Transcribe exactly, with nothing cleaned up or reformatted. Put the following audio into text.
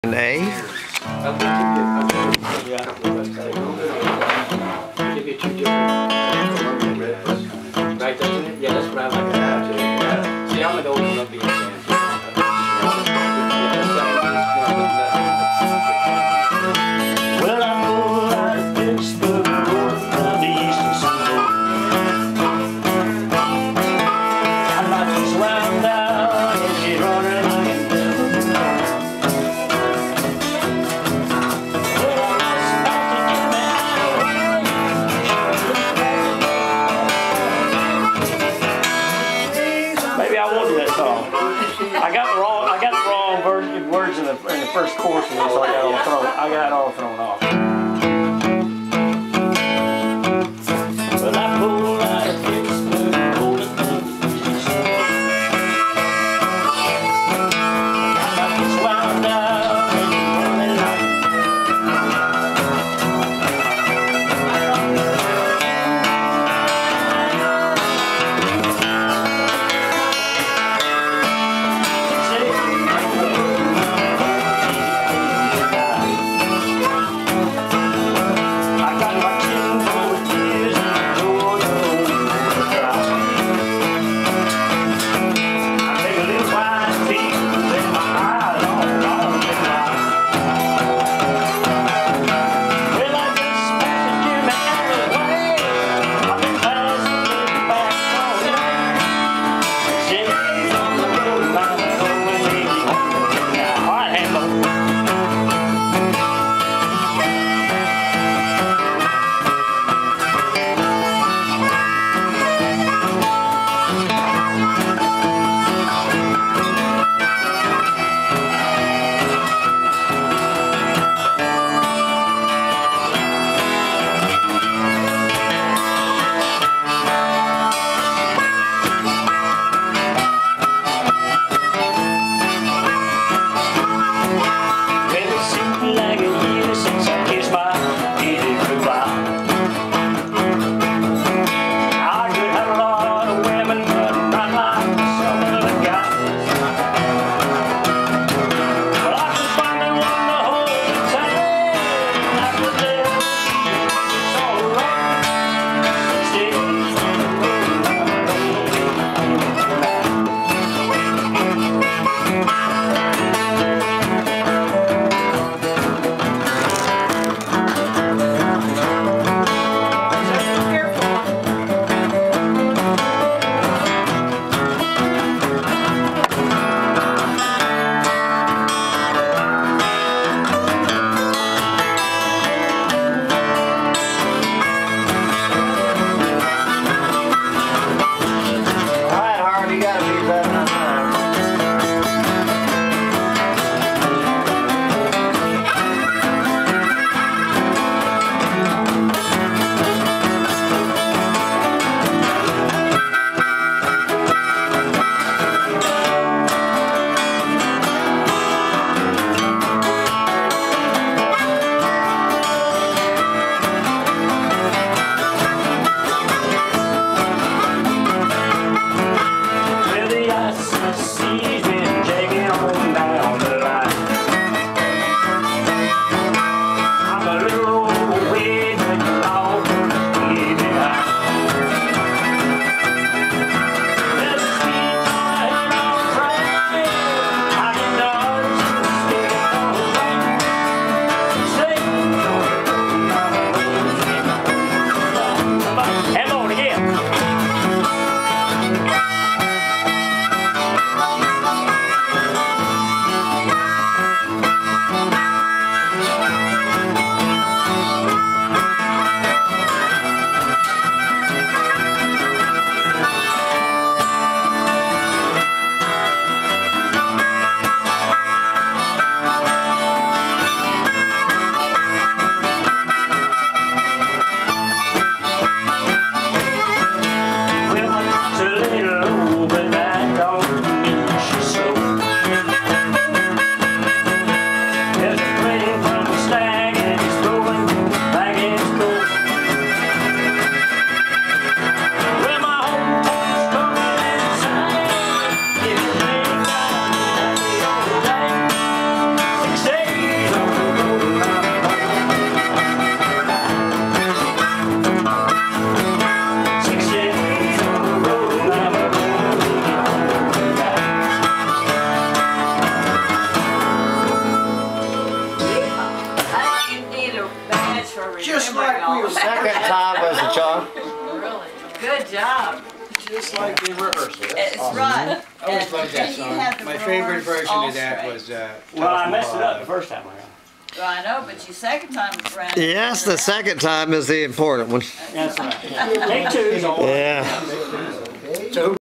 An A? I'll give you, yeah, I'll give you two different, right, doesn't it? Yeah, that's what I like about it. Yeah. See, I'm an old Colombian fan. Well, I pulled out of Pittsburgh, north of the eastern seaboard. I like to slam down and she's running like a devil. Maybe I won't do that song. I got the wrong, I got the wrong version, words in the in the first chorus, and so I got all thrown. I got it all thrown off. Well, I pulled out of Pittsburgh, pulled it down to Houston. I got this wound down and running like. wrong. Second time was a charm. Really? Good job. Just like in rehearsal. It's right. I always loved that song. My favorite version of that was. Uh, Well, I messed it up the first time around. Well, I know, but your second time around. Yes, the second time is the important one. That's right. Take two. Yeah.